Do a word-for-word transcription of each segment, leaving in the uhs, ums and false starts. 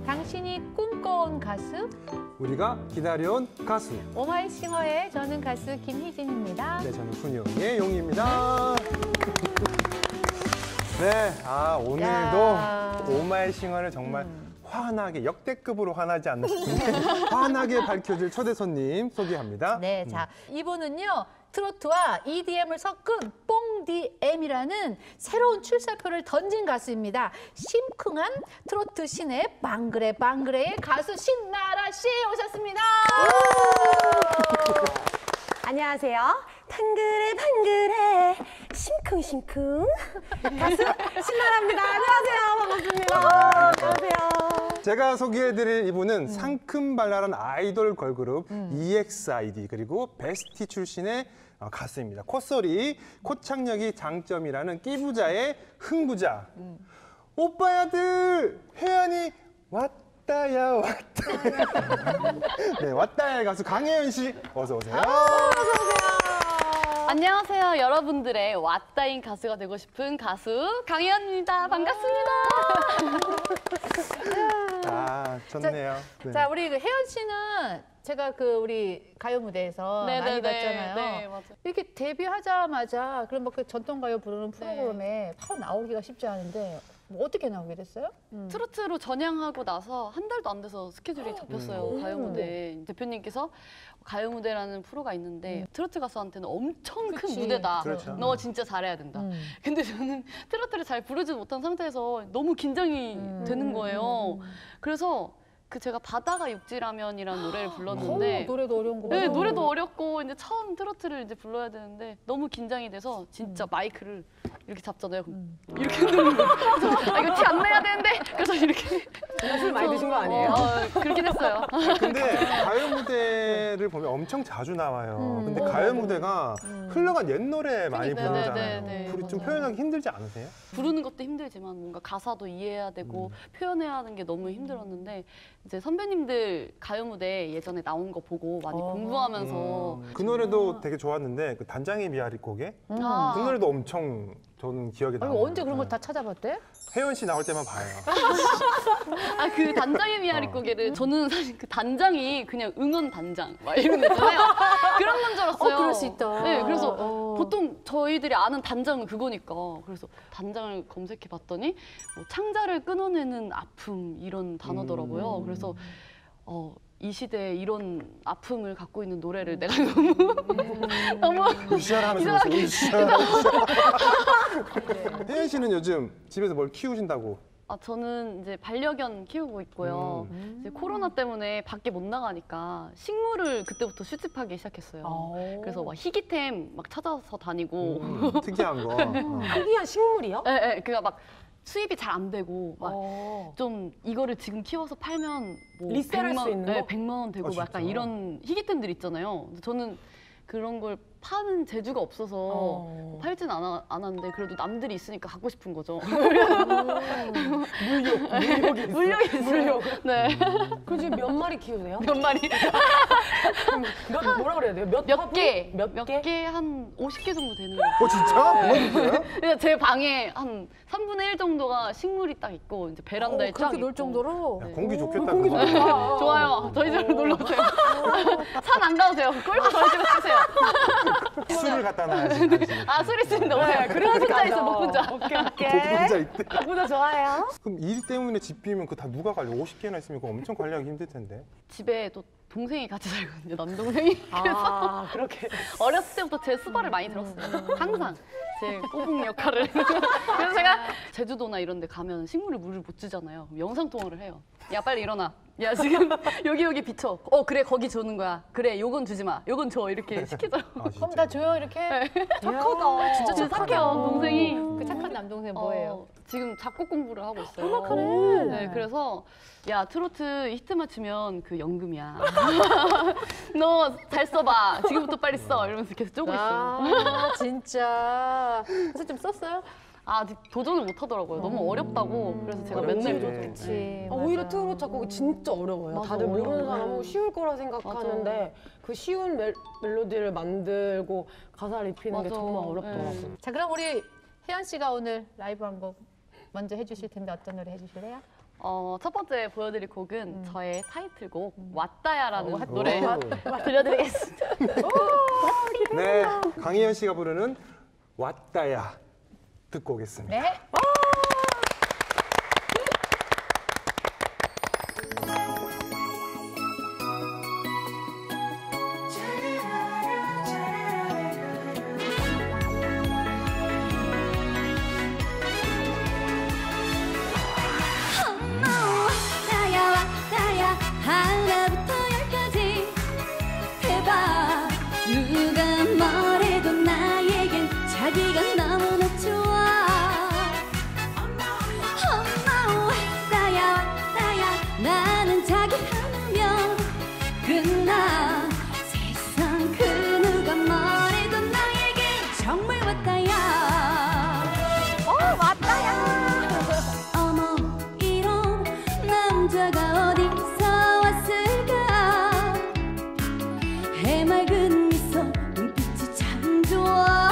당신이 꿈꿔온 가수, 우리가 기다려온 가수. 오마이싱어의 저는 가수 김희진입니다. 네, 저는 훈이용의 용입니다. 네, 아 오늘도 야. 오마이싱어를 정말 음. 환하게, 역대급으로 환하지 않나 싶은데 환하게 밝혀줄 초대 손님 소개합니다. 네, 자 이분은요 트로트와 이디엠을 섞은 뽕디엠이라는 새로운 출사표를 던진 가수입니다. 심쿵한 트로트 신의 방그레 방그레의 가수 신나라 씨 오셨습니다. 안녕하세요. 방그레 방그레 심쿵심쿵 가수 신나라입니다. 안녕하세요. 반갑습니다. 안녕하세요. 제가 소개해드릴 이분은 음. 상큼발랄한 아이돌 걸그룹 음. 이엑스아이디 그리고 베스티 출신의 가수입니다. 콧소리, 코창력이 장점이라는 끼부자의 흥부자. 음. 오빠야들 혜연이 왔다야 왔다야. 네, 왔다야 가수 강혜연 씨 어서 오세요. 아, 어서 오세요. 안녕하세요. 여러분들의 왔다인 가수가 되고 싶은 가수 강혜연입니다. 반갑습니다. 아, 좋네요. 자, 네. 자 우리 그 혜연 씨는 제가 그 우리 가요 무대에서 네네네. 많이 봤잖아요. 네, 맞아요. 이렇게 데뷔하자마자 그런 뭐 그 전통 가요 부르는 프로그램에 네. 바로 나오기가 쉽지 않은데 뭐 어떻게 나오게 됐어요? 음. 트로트로 전향하고 나서 한 달도 안 돼서 스케줄이 잡혔어요. 음. 가요 무대. 대표님께서 가요 무대라는 프로가 있는데 음. 트로트 가수한테는 엄청 그치. 큰 무대다. 그렇죠. 너 진짜 잘해야 된다. 음. 근데 저는 트로트를 잘 부르지 못한 상태에서 너무 긴장이 음. 되는 거예요. 음. 그래서 그 제가 바다가 육지라면이라는 노래를 어, 불렀는데 노래도 어려운 거. 네, 노래도 어렵고 이제 처음 트로트를 이제 불러야 되는데 너무 긴장이 돼서 진짜 음. 마이크를 이렇게 잡잖아요. 그럼 음. 이렇게 누르는 거. 아, 이거 티 안 내야 되는데. 그래서 이렇게. 술 많이 드신 거 아니에요? 어, 그렇긴 했어요. 근데 가요 무대를 보면 엄청 자주 나와요. 음. 근데 어, 가요 맞아요. 무대가 음. 흘러간 옛 노래 많이 그러니까, 부르잖아요. 네, 네, 네, 우리 좀 맞아요. 표현하기 힘들지 않으세요? 부르는 것도 힘들지만 뭔가 가사도 이해해야 되고 음. 표현해야 하는 게 너무 힘들었는데 이제 선배님들 가요 무대 예전에 나온 거 보고 많이 어. 공부하면서 음. 그 노래도 되게 좋았는데 그 단장의 미아리 곡에 음. 아. 그 노래도 엄청 저는 기억에 아니, 남아요. 언제 그런 걸 다 찾아봤대? 혜연 씨 나올 때만 봐요. 아, 그 단장의 미아리 어. 고개를 저는 사실 그 단장이 그냥 응원 단장 막 이런 거 있잖아요. 그런 건 줄 알았어요. 어, 그럴 수 있다. 네, 그래서 어. 보통 저희들이 아는 단장은 그거니까. 그래서 단장을 검색해 봤더니 뭐 창자를 끊어내는 아픔 이런 단어더라고요. 음. 그래서 어, 이 시대에 이런 아픔을 갖고 있는 노래를 내가 너무 너무 으쌰를 하면서 그랬어요. 으쌰, 으쌰. 혜연 씨는 요즘 집에서 뭘 키우신다고? 아, 저는 이제 반려견 키우고 있고요. 음. 이제 코로나 때문에 밖에 못 나가니까 식물을 그때부터 수집하기 시작했어요. 어. 그래서 막 희귀템 막 찾아서 다니고, 음, 특이한 거. 어. 특이한 식물이요? 예, 예, 그니까 막 수입이 잘 안 되고, 막 어. 좀 이거를 지금 키워서 팔면 뭐 리셀할 수 있는 네, 거? 백만 원 되고 아, 막 약간 진짜? 이런 희귀템들 있잖아요. 근데 저는 그런 걸 파는 재주가 없어서 어. 팔진 않아, 않았는데 그래도 남들이 있으니까 갖고 싶은 거죠. 물욕, 물욕이 있어. 물력이 있어요. 네. 그럼 지금 몇 마리 키우세요? 몇 마리? 몇, 뭐라 그래야 돼요? 몇, 몇 화분? 개? 몇, 몇 개? 개? 한 오십 개 정도 되는 것 같아요. 어, 진짜? 그거요? 그냥 제 방에 한 삼분의 일 정도가 식물이 딱 있고 이제 베란다에 어, 쫙 그렇게 놀 있고. 정도로? 야, 공기 좋겠다. 공기 그거. 좋다. 좋아요. 저희 집으로 놀러 오세요. 산 안 가도 돼요. 골프 저희 집에 쓰세요. 술을 갖다 놔야지. 당신. 아, 술 있습니다. 오세요. 그래야지 혼자 가죠. 있어, 못 혼자. 오케이, 오케이. 혼자 있대. 보다 좋아요. 그럼 일 때문에 집 비우면 그 다 누가 관리? 오십 개나 있으면 그거 엄청 관리하기 힘들 텐데. 집에 또 동생이 같이 살거든요. 남동생이. 아, 그렇게. 어렸을 때부터 제 수발을 많이 들었어요. 항상 제 꼬북 역할을. 그래서 제가 제주도나 이런 데 가면 식물을 물을 못 주잖아요. 그럼 영상 통화를 해요. 야, 빨리 일어나. 야, 지금 여기 여기 비춰. 어, 그래, 거기 주는 거야. 그래, 요건 주지 마. 요건 줘. 이렇게 시키더라고요. 아, 그럼 진짜. 다 줘요 이렇게? 착하다. 진짜 진짜 착하다. 착해요, 동생이. 그 착한 남동생 뭐예요? 어, 지금 작곡 공부를 하고 있어요. 음악하네. 네, 그래서 야, 트로트 히트 맞추면 그 연금이야. 너 잘 써봐. 지금부터 빨리 써. 이러면서 계속 쪼고 있어요. 아, 진짜. 그래서 좀 썼어요? 아, 아직 도전을 못 하더라고요. 너무 어렵다고. 그래서 제가 어렵지. 맨날 네. 그렇지. 아, 오히려 트로트 작곡이 진짜 어려워요. 맞아, 다들 모르는 어려워요. 사람은 쉬울 거라 생각하는데 그 쉬운 멜, 멜로디를 만들고 가사를 입히는 게 맞아. 정말 어렵더라고요. 네. 자, 그럼 우리 혜연 씨가 오늘 라이브 한 곡 먼저 해주실 텐데 어떤 노래 해주실래요? 어, 첫 번째 보여드릴 곡은 음. 저의 타이틀곡 왔다야라는 어, 노래 오. 들려드리겠습니다. 네, 강희연 씨가 부르는 왔다야 듣고 오겠습니다. 네. 왔다야 왔다야 하나부터 열까지 대박 누가 뭐래도 나에겐 자기가 너무나 좋아 엄마 왔다야 왔다야 나는 자기 하나면 끝나 세상 그 누가 뭐래도 나에겐 정말 왔다야 어 왔다야 어머 이런 남자가 어디서 왔을까 해맑은 미소 눈빛이 참 좋아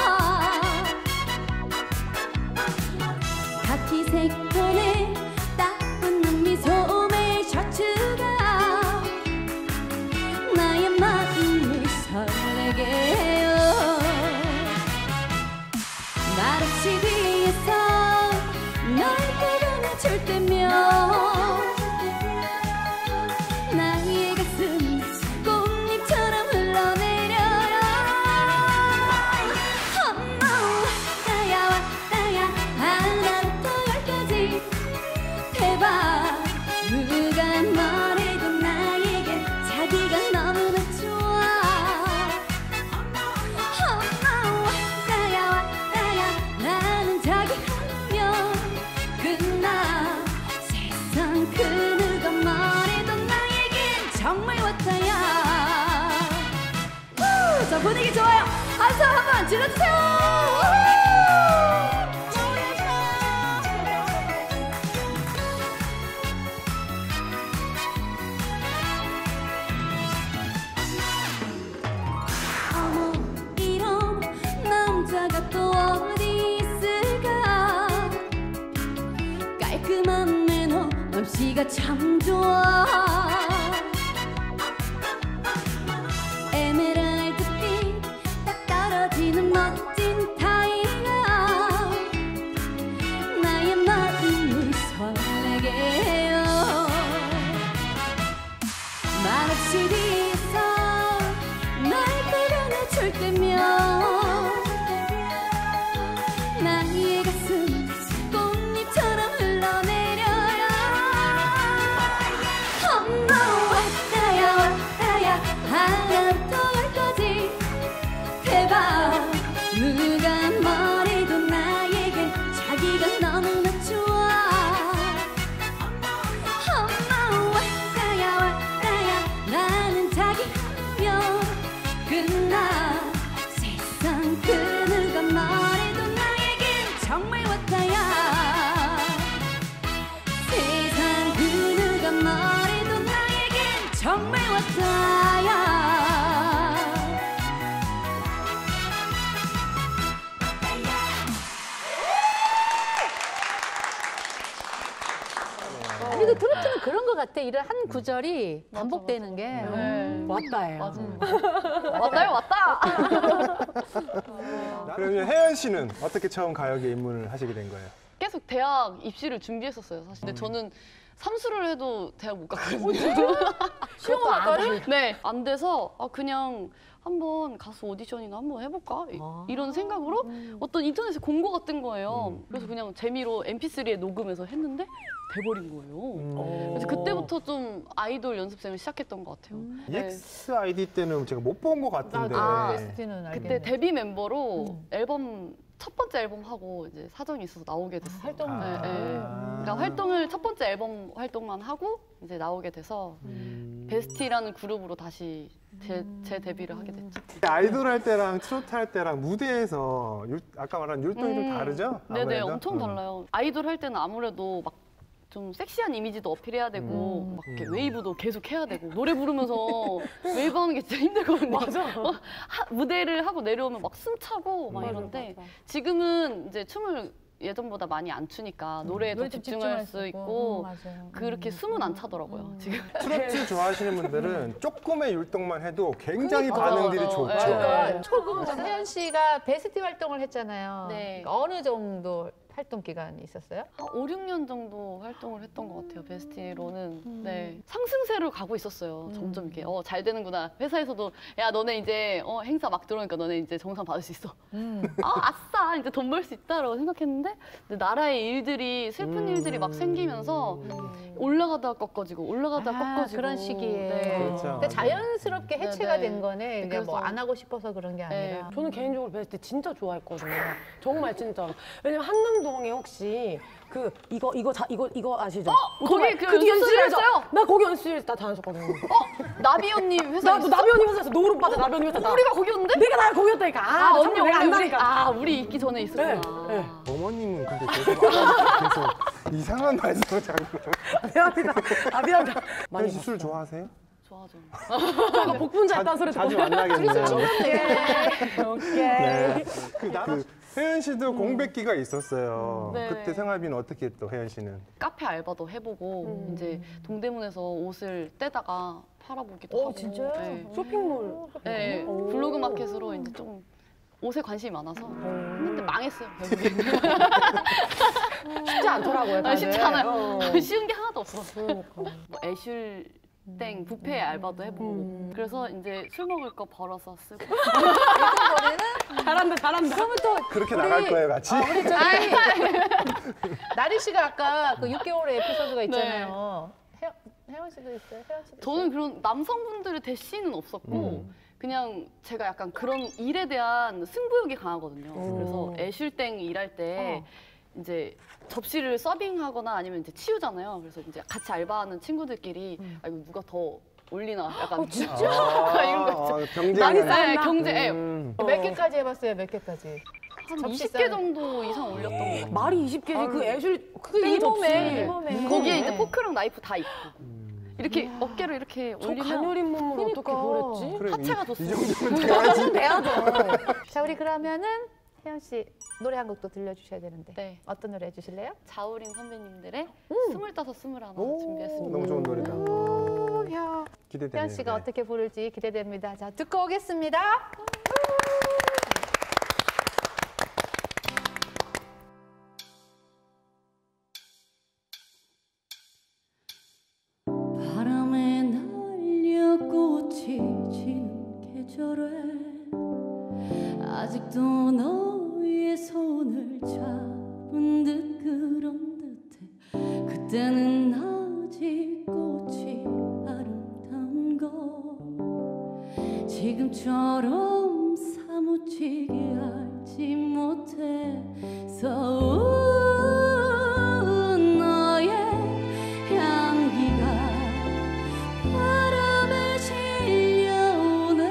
카키색 톤에 딱 붙는 미소의 셔츠가 나의 마음을 설레게 해요 말없이 뒤에서 널 끌어내줄 때면 나의 가슴 꽃잎처럼 흘러내려요 엄마 왔다야 왔다야 하나부터 열까지 대박 누가 뭐래도 나에겐 자기가 너무나 좋아 엄마 왔다야 왔다야 나는 자기 하나면 끝나 세상 그 누가 뭐래도 나에겐 정말 왔다야 후! 자 분위기 좋아요 한손 한번 질러주세요 어머 이런 남자가 또 어디 있을까 깔끔한 매너 맘씨가 참 좋아 에메랄드빛 딱 떨어지는 멋진 타이가 나의 마음을 설레게 해요 말없이 뒤에서 날 끌어내줄 때면 나의 가슴 꽃잎처럼 흘러내려요 엄마 왔다야 왔다야 하나부터 열까지 대박 누가 뭐래도 나에겐 자기가 너무나 좋아 엄마 왔다야 왔다야 나는 자기 하면 끝나 세상 그 누가 뭐래도 나에겐 정말 왔다야 세상 그 누가 뭐래도 나에겐 정말 왔다야 그리고 트로트는 그런 것 같아. 이런 한 구절이 반복되는 게. 네. 왔다예요. 맞아요. 왔다요 왔다. 그러면 혜연 씨는 어떻게 처음 가요계 입문을 하시게 된 거예요? 계속 대학 입시를 준비했었어요 사실. 근데 저는 삼수를 해도 대학 못 갔거든요. 시험 안 네, 안 돼서 아, 그냥 한번 가수 오디션이나 한번 해볼까? 이- 아. 이런 생각으로 어떤 인터넷에 공고가 뜬 거예요. 음. 그래서 그냥 재미로 엠피쓰리에 녹음해서 했는데 돼버린 거예요. 음. 그래서 그때부터 좀 아이돌 연습생을 시작했던 것 같아요. 네. 이엑스 아이디 때는 제가 못 본 것 같은데. 아, 에스티는 알겠네. 그때 데뷔 멤버로 음. 앨범 첫 번째 앨범 하고 이제 사정이 있어서 나오게 됐어요. 활동. 네, 아. 네. 그러니까 활동을 첫 번째 앨범 활동만 하고 이제 나오게 돼서 음. 베스티라는 그룹으로 다시 제, 제 데뷔를 하게 됐죠. 아이돌 할 때랑 트로트 할 때랑 무대에서 율- 아까 말한 율동이 좀 음. 다르죠? 네네, 아무래도? 엄청 음. 달라요. 아이돌 할 때는 아무래도 막 좀 섹시한 이미지도 어필해야 되고 음. 막 이렇게 음. 웨이브도 계속 해야 되고 노래 부르면서 웨이브 하는 게 진짜 힘들거든요. 맞아. 하- 무대를 하고 내려오면 막 숨차고 막 맞아, 이런데 맞아. 지금은 이제 춤을 예전보다 많이 안 추니까 노래에 더 노래 좀 집중할 수 있고 음, 맞아요. 그렇게 숨은 안 차더라고요. 지금. 트로트 좋아하시는 분들은 조금의 율동만 해도 굉장히 그러니까. 반응들이 맞아, 좋죠. 맞아. 그러니까 네. 초금 혜연 씨가 베스트 활동을 했잖아요. 네. 그러니까 어느 정도 활동 기간이 있었어요? 한 오, 육 년 정도 활동을 했던 것 같아요. 베스티로는. 네. 상승세로 가고 있었어요. 점점 이렇게 어, 잘 되는구나. 회사에서도 야 너네 이제 어, 행사 막 들어오니까 너네 이제 정상 받을 수 있어. 아 아싸 이제 돈 벌 수 있다라고 생각했는데 근데 나라의 일들이 슬픈 음. 일들이 막 생기면서 올라가다가 꺾어지고 올라가다가 아, 꺾어지고 그런 시기에. 네. 그렇죠. 근데 자연스럽게 해체가 네, 네. 된 거네. 그냥 뭐 그래서- 안 하고 싶어서 그런 게 네. 아니라. 저는 개인적으로 베스트 진짜 좋아했거든요. 정말 진짜로. 왜냐면 한남동에 혹시 그 이거 이거 자 이거 이거 아시죠? 거기 그 뒤에 연습실 연습실에서- 했어요? 나 거기 연습실 다 다녔었거든요. 나비 언님 회사 나도 나비 언니 회사에서 노을 오빠도 나비 언니 회사 나. 우리가 거기였는데? 내가 나 거기였다니까. 아, 아 나 언니 정말 내가 원래 우리 안다니까. 아 우리 있기 전에 있었구나. 네, 네. 어머님은 근데 계속, 아, 계속 이상한 말씀을 자꾸. 미안합니다. 아 미안합니다. 많이 혜연 씨 술 봤어요. 좋아하세요? 좋아하죠. 제가 복분자 있다는 소리 자주 듣고. 만나겠네요. 오케이. 네. 그, 나, 그 혜연 씨도 공백기가 있었어요. 네. 그때 생활비는 어떻게 했또 혜연 씨는? 카페 알바도 해보고 이제 동대문에서 옷을 떼다가 팔아보기도 오, 하고. 진짜요? 네. 쇼핑몰. 네, 오. 블로그 마켓으로 이제 좀 옷에 관심이 많아서 했는데 망했어요. 결국에. 쉽지 않더라고요. 아, 다들. 쉽지 않아요. 어. 쉬운 게 하나도 없어. 그러니까. 뭐 애슐 땡 뷔페 알바도 해보고 그래서 이제 술 먹을 거 벌어서 쓰고 잘한다, 잘한다. 그러면 또 그렇게 우리- 나갈 거예요, 같이? 아, 우리 저기 나리 씨가 아까 그 육 개월의 에피소드가 있잖아요. 혜연, 혜연 씨도 있어요? 혜연 씨도 저는 그런 남성분들의 대시는 없었고 그냥 제가 약간 그런 일에 대한 승부욕이 강하거든요. 그래서 애슐땡 일할 때 이제 접시를 서빙하거나 아니면 이제 치우잖아요. 그래서 이제 같이 알바하는 친구들끼리 아 이거 누가 더 올리나 약간 진짜 이런 거 있죠. 아, 경쟁. 많이 네, 경제 네, 음. 몇 개까지 해봤어요? 몇 개까지? 한 접시 이십 개 싸는- 정도 이상 올렸던 것 같아요. 말이 이십 개지. 그 애슐 그게 이 이 접시. 몸에, 이 몸에. 거기에 네. 이제 포크랑 나이프 다 있고 이렇게 어깨로 이렇게 저 올리면 가녀린 몸으로 어떻게 그러니까. 그랬지? 그래, 하체가 이, 이 좋습니다. 정도면 돼야지. 돼야죠. 자, 우리 그러면은 혜연 씨 노래 한 곡도 들려주셔야 되는데 네. 어떤 노래 해주실래요? 자우림 선배님들의 스물다섯 스물하나 오, 준비했습니다. 너무 좋은 노래다. 오, 야. 기대되네요. 혜연 씨가 네. 어떻게 부를지 기대됩니다. 자, 듣고 오겠습니다. 바람에 날려 꽃이 지는 계절에 아직도 너의 손을 잡은 듯 그런 듯해 그때는 아직 꽃이 아름다운 거 지금처럼 사무치게 알지 못해서 너의 향기가 바람에 실려오네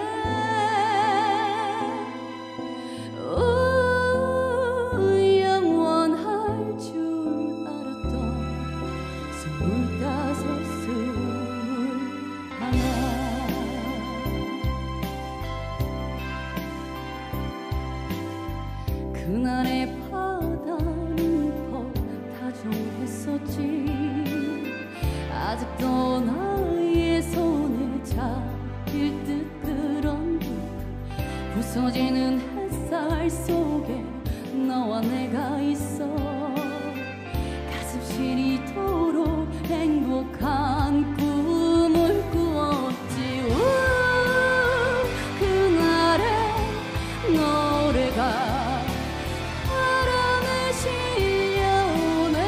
오, 영원할 줄 알았던 스물다섯 스물하나 그날의 바다는 퍽 다정했었지 아직도 나의 손에 잡힐 듯 그런 듯 부서지는 햇살 속에 너와 내가 있어 가슴 시리도록 행복한 꿈을 꾸었지 우, 그날의 노래가 바람에 실려오네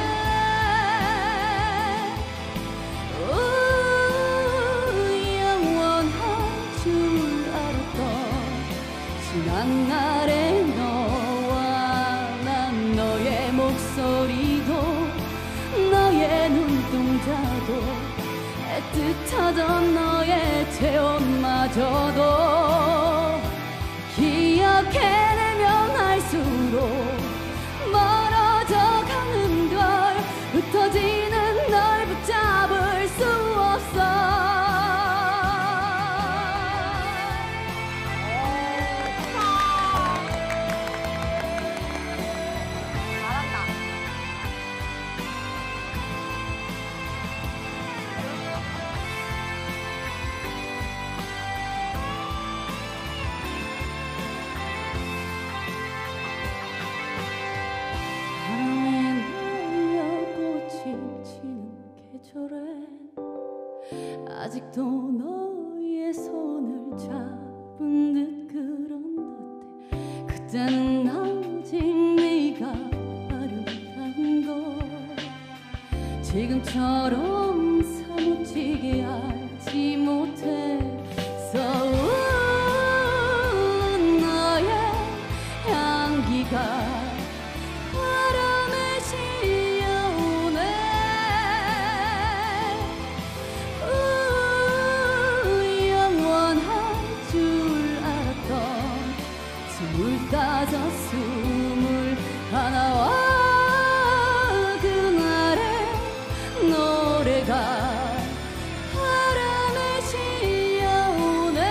오, 영원할 줄 알았던 지난 날의 너와 난 너의 목소리도 너의 눈동자도 애틋하던 너의 체온마저도 기억해내면 할수록 멀어져 가는 걸 흩어지는 널 붙잡을 수 없어 잘한다. 아직도 너의 손을 잡은 듯 그런 듯해 그때는 아직 네가 아름다운 걸 지금처럼 사무치게 알지 못해서 너의 향기가 따서 숨을 하나와 그날의 노래가 바람에 실려오네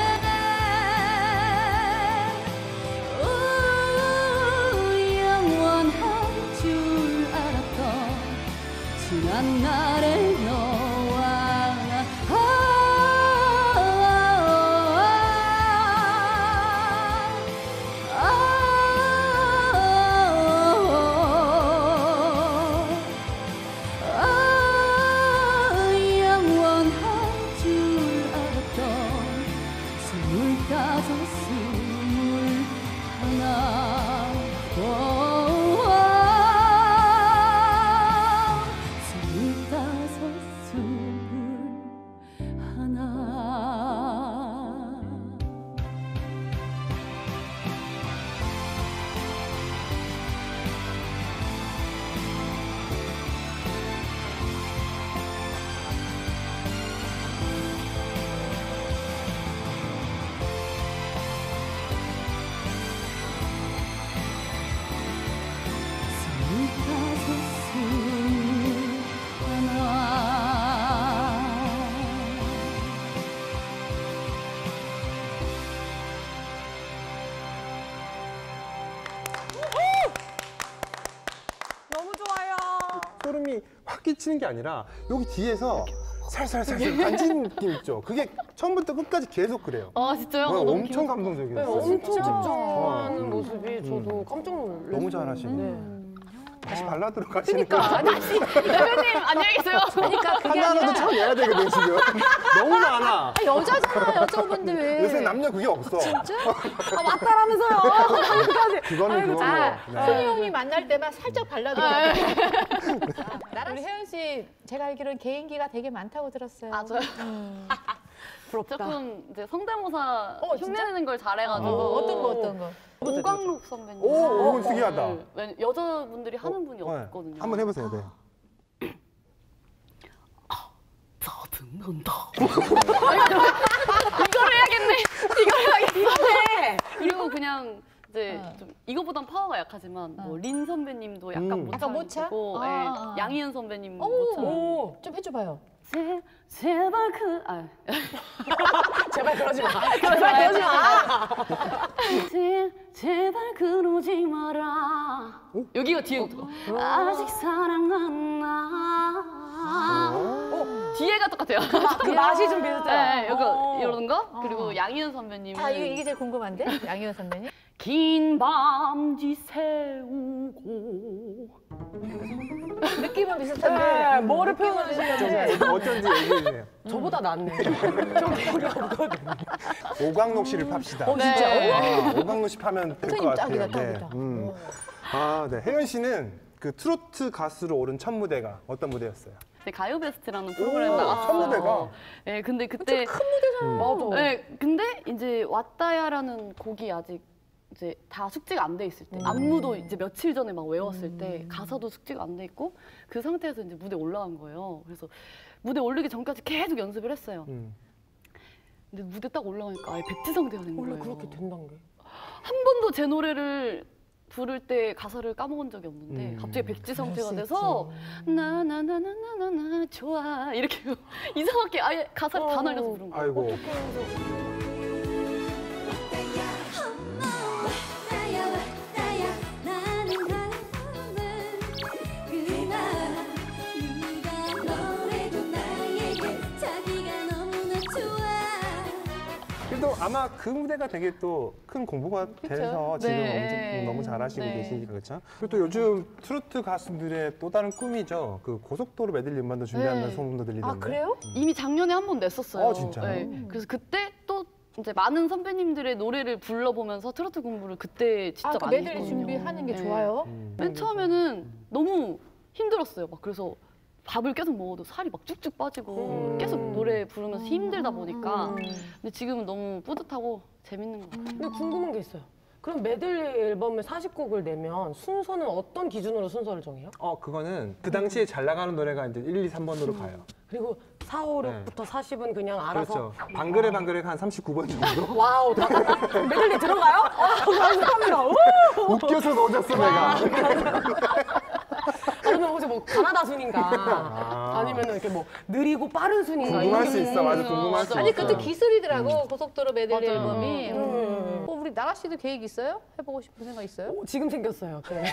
오, 영원할 줄 알았던 지난 날의 너와 나 소름이 확 끼치는 게 아니라 여기 뒤에서 살살살살 간지는 느낌 있죠. 그게 처음부터 끝까지 계속 그래요. 아 진짜요? 네, 너무 엄청 귀여워. 네, 감동적이었어요. 엄청 진짜. 집중하는 어. 모습이 저도 음. 깜짝 놀랐어요. 너무 잘하시네. 네. 다시 발라드로 가시는 그러니까 거예요. 다시 대표님 안녕히 계세요. 그러니까 그게 하나라도 아니라 쳐내야 되거든 지금. 너무 많아. 아, 여자잖아 여자분들. 요새 남녀 그게 없어. 진짜? 아, 맞다라면서요. 그거는 그거는. 아, 네. 손희 형이 만날 때만 살짝 발라도 아, 돼. 나랑 우리 혜연 씨 제가 알기로는 개인기가 되게 많다고 들었어요. 맞아요. 음. 부럽다. 조금 이제 성대모사 어, 진짜? 흉내내는 걸 잘해가지고. 어, 어떤 거 어떤 거? 오광록 선배님. 오, 오건 특이하다. 네, 왜냐- 여자분들이 하는 분이 네. 없거든요. 한번 해보세요. 네. 짜증난다. 이걸 해야겠네. 이걸 해야겠네. 그리고 그냥 이제 어. 좀 이거보단 파워가 약하지만 어. 뭐 린 선배님도 약간 음. 모창 약간 모차? 있고, 아, 예, 아, 아. 양희은 선배님 오, 모창. 오, 좀 해줘봐요. 제, 제발 그 아. 제발 그러지 마. 제발 그러지 마. 제, 제발 그러지 마라. 여기가 뒤에 아직 사랑하나. 뒤에가 똑같아요. 그 맛이 좀 비슷해요. 네, 여기 어. 이런 거 그리고 양희은 선배님. 아 이게, 이게 제일 궁금한데 양희은 선배님. 긴 밤지 세우고. 느낌은 비슷한데. 네, 뭐를 표현하시는지 좀 어쩐지 얘기해주세요. 저보다 낫네. 좀 기억이 없거든요. 오광록 씨를 팝시다. 어, 진짜? 네. 아, 오광록 씨 파면 될 것 선생님 같아요. 딱이다, 딱이다. 음. 아, 네. 혜연 씨는 그 트로트 가수로 오른 첫 무대가 어떤 무대였어요? 네, 가요 베스트라는 프로그램 오, 나갔어요. 첫 무대가? 네, 근데 그때 큰 무대잖아. 맞아. 네, 근데 이제 왔다야라는 곡이 아직 이제 다 숙지가 안 돼 있을 때, 안무도 이제 며칠 전에 막 외웠을 때 가사도 숙지가 안 돼 있고 그 상태에서 이제 무대 올라간 거예요. 그래서 무대 올리기 전까지 계속 연습을 했어요. 음. 근데 무대 딱 올라가니까 아예 백지성대가 된 원래 거예요. 그렇게 된단 게. 한 번도 제 노래를 부를 때 가사를 까먹은 적이 없는데 음. 갑자기 백지 상태가 그럴 수 돼서 나나나나나나나 좋아 이렇게 이상하게 아예 가사를 다 어. 날려서 부른 거예요. 아이고. 왔다야 왔다야 나는 가는 그날 누가 뭐래도 나에게 자기가 너무나 좋아 그래도 아마 그 무대가 되게 또 큰 공부가 돼서 지금 네. 엄청 너무 잘하시고 네. 계시니까 그렇죠. 그리고 또 요즘 트로트 가수들의 또 다른 꿈이죠. 그 고속도로 메들리 음반도 준비한다는 네. 소문도 들리던데. 아 그래요? 이미 작년에 한 번 냈었어요. 어, 진짜요? 네. 그래서 그때 또 이제 많은 선배님들의 노래를 불러보면서 트로트 공부를 그때 진짜 아, 그 많이 메들리 했거든요. 준비하는 게 네. 좋아요. 음. 맨 처음에는 너무 힘들었어요. 막 그래서 밥을 계속 먹어도 살이 막 쭉쭉 빠지고 음. 계속 노래 부르면서 힘들다 보니까 근데 지금은 너무 뿌듯하고 재밌는 것 같아요. 근데 궁금한 게 있어요. 그럼 메들리 앨범을 사십 곡을 내면 순서는 어떤 기준으로 순서를 정해요? 어 그거는 그 당시에 잘 나가는 노래가 이제 일, 이, 삼 번으로 가요. 그리고 사, 오, 육부터 사십은 그냥 알아서 그렇죠. 방글에 방글에 한 삼십구 번 정도. 와우, 다- 메들리 들어가요? 와, 감사합니다. 우! 웃겨서 넣어줬어 내가. 그러면 혹시 뭐 가나다 순인가? 아. 아니면 이렇게 뭐 느리고 빠른 순인가? 궁금할 이런 수 게 있어, 맞아 궁금할 수 있어. 아니 그때 기술이더라고 고속도로 메들리 맞아요. 앨범이. 음. 어, 우리 나라 씨도 계획 있어요? 해보고 싶은 생각 있어요? 오, 지금 생겼어요. 네.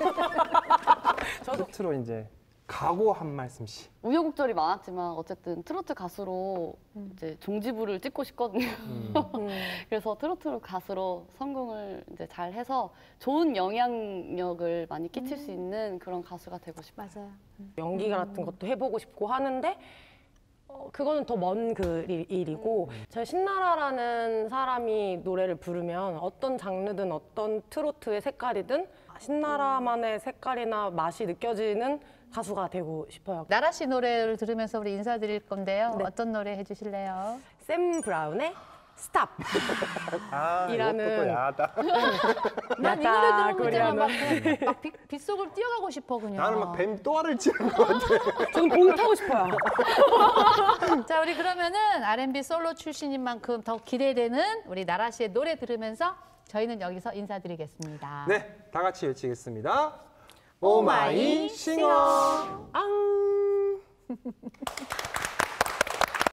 저도 끝으로 이제 각오 한 말씀씩. 우여곡절이 많았지만 어쨌든 트로트 가수로 이제 종지부를 찍고 싶거든요. 음. 그래서 트로트 가수로 성공을 이제 잘 해서 좋은 영향력을 많이 끼칠 수 있는 그런 가수가 되고 싶어요. 맞아요. 연기 같은 것도 해보고 싶고 하는데 어, 그거는 더 먼 그 일이고 제가 신나라라는 사람이 노래를 부르면 어떤 장르든 어떤 트로트의 색깔이든 신나라만의 색깔이나 맛이 느껴지는 가수가 되고 싶어요. 나라 씨 노래를 들으면서 우리 인사드릴 건데요. 네. 어떤 노래 해주실래요? 샘 브라운의 스탑. 아 이라는- 이것도 또 야하다. 난 이 야다, 노래 들으면 막, 코리아는. 그냥 막 빗, 빗속을 뛰어가고 싶어 그냥. 나는 막 뱀 또아를 치는 것 같아. 저는 공 타고 싶어요. 자, 우리 그러면은 알앤비 솔로 출신인 만큼 더 기대되는 우리 나라 씨의 노래 들으면서 저희는 여기서 인사드리겠습니다. 네, 다 같이 외치겠습니다. 오마이 오마이 싱어.